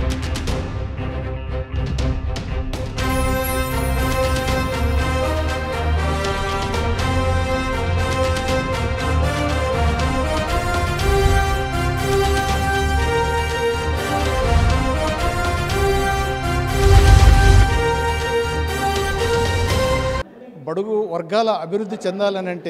బడుగు వర్గాల అభివృద్ధి చెందాలనంటే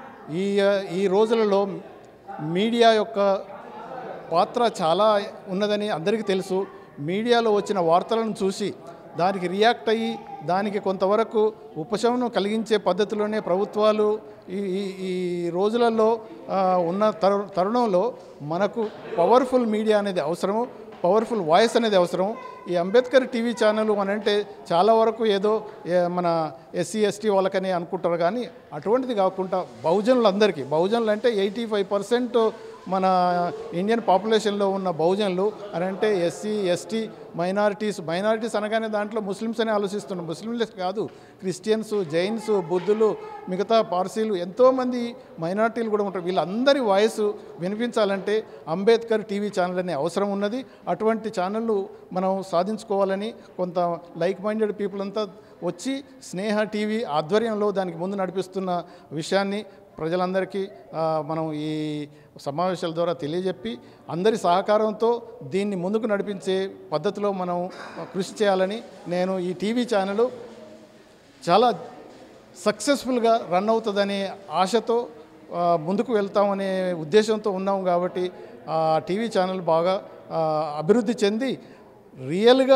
ఈ రోజులలో మీడియా యొక్క పాత్ర చాలా ఉన్నదని అందరికీ తెలుసు. మీడియాలో వచ్చిన వార్తలను చూసి దానికి రియాక్ట్ అయ్యి దానికి కొంతవరకు ఉపశమనం కలిగించే పద్ధతిలోనే ప్రభుత్వాలు ఈ రోజులలో ఉన్న తరుణంలో మనకు పవర్ఫుల్ మీడియా అనేది అవసరము, పవర్ఫుల్ వాయిస్ అనేది అవసరం. ఈ అంబేద్కర్ టీవీ ఛానల్ అంటే చాలా వరకు ఏదో మన ఎస్సీ ఎస్టీ వాళ్ళకని అనుకుంటారు, కానీ అటువంటిది కాకుండా బహుజనులందరికీ, బహుజనులు అంటే 85% మన ఇండియన్ పాపులేషన్లో ఉన్న బహుజనులు అని అంటే ఎస్సీ ఎస్టీ మైనారిటీస్ అనగానే దాంట్లో ముస్లిమ్స్ అని ఆలోచిస్తున్నాం. ముస్లింలే కాదు, క్రిస్టియన్స్, జైన్స్, బుద్ధులు, మిగతా పార్సీలు ఎంతోమంది మైనారిటీలు కూడా ఉంటారు. వీళ్ళందరి వాయిస్ వినిపించాలంటే అంబేద్కర్ టీవీ ఛానల్ అనే అవసరం ఉన్నది. అటువంటి ఛానళ్ళు మనం సాధించుకోవాలని కొంత లైక్ మైండెడ్ పీపుల్ అంతా వచ్చి స్నేహ టీవీ ఆధ్వర్యంలో దానికి ముందు నడిపిస్తున్న విషయాన్ని ప్రజలందరికీ మనం ఈ సమావేశాల ద్వారా తెలియజెప్పి అందరి సహకారంతో దీన్ని ముందుకు నడిపించే పద్ధతిలో మనం కృషి చేయాలని, నేను ఈ టీవీ ఛానల్ చాలా సక్సెస్ఫుల్గా రన్ అవుతుందనే ఆశతో ముందుకు వెళ్తామనే ఉద్దేశంతో ఉన్నాము. కాబట్టి ఆ టీవీ ఛానల్ బాగా అభివృద్ధి చెంది రియల్గా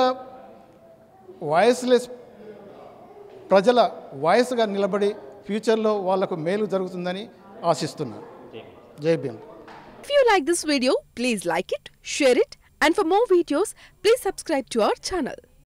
వాయిస్లెస్ ప్రజల వాయిస్గా నిలబడి ఫ్యూచర్లో వాళ్ళకు మేలు జరుగుతుందని ఆశిస్తున్నాను. జై Bhim. If you like this video, please like it, share it, and for more videos, please subscribe to our channel.